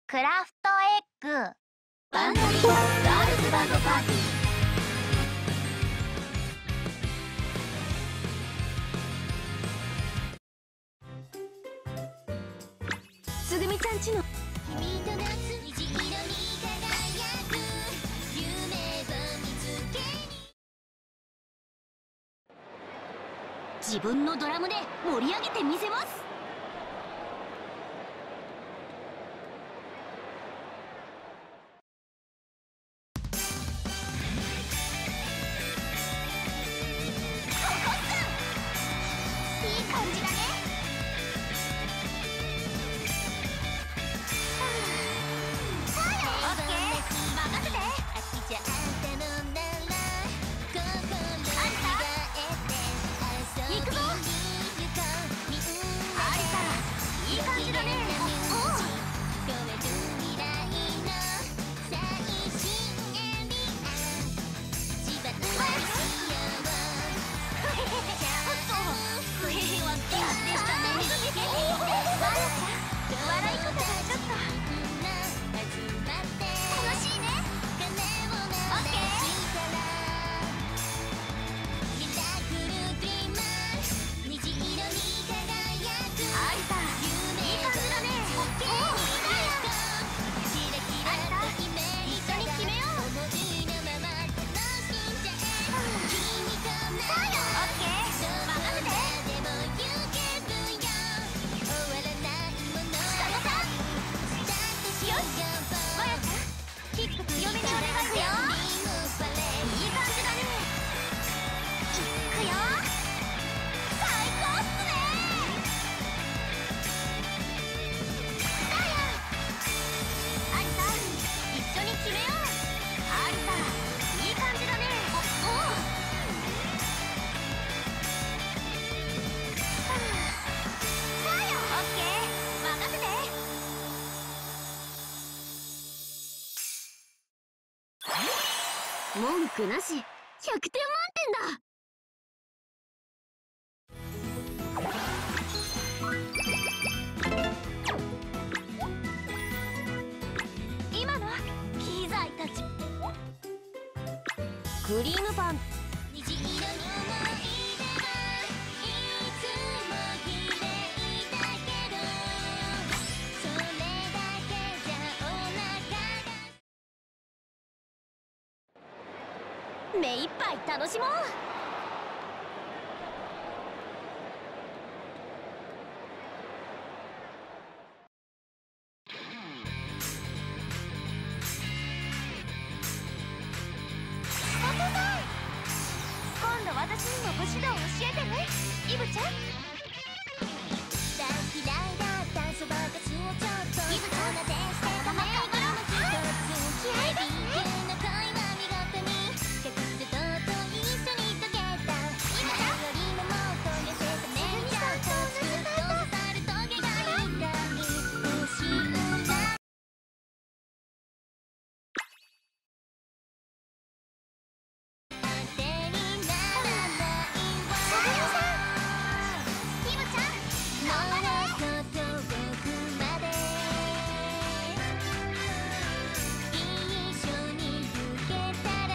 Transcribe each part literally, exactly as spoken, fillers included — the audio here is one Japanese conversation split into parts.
クラフトエッグバンドリーガールズバンドパーティー。つぐみちゃんちの君と夏虹色に輝く夢を見つけに自分のドラムで盛り上げてみせます。文句なしひゃくてん満点だ。 今の機材たちクリームパン虹色に思い出はいつも綺麗だけどそれだけじゃお腹が目いっぱい楽しもう。 今度私にも武士道を教えてねイブちゃん。 大嫌いだったそばかすをちょっとイブちゃんなでしてため息も一つ嫌いだねの恋は見事に隠すとと一緒に溶けた今よりももっと痩せたねちゃんとずっと刺さるトゲがいたい星をだ当てにならないわイブちゃんもうと遠くまで一緒に行けたら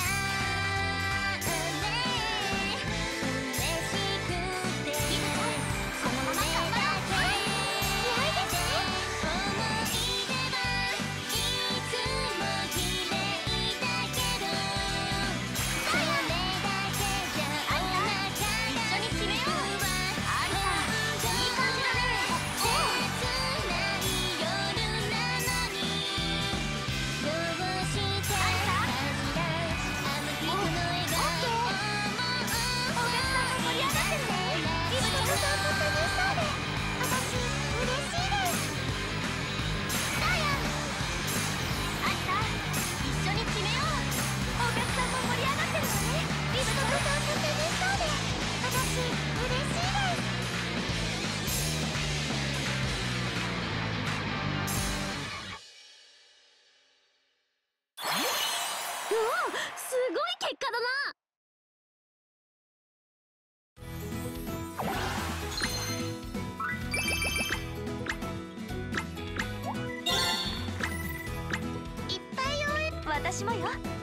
ね嬉しくてそれだけで思い出はいつも綺麗だけどそれだけじゃお腹が一緒に決めよう。あいさいい感じだね。 切ない夜なのにどうして恥じらいあの人の笑顔もお客さんも盛り上がってるね。イブちゃんととってもそうで私嬉しいですだよ。あいさ一緒に決めよう。お客さんも盛り上がってるわね。イブちゃんととってもそうで私嬉しいです。 うわすごい結果だな。 私もよ。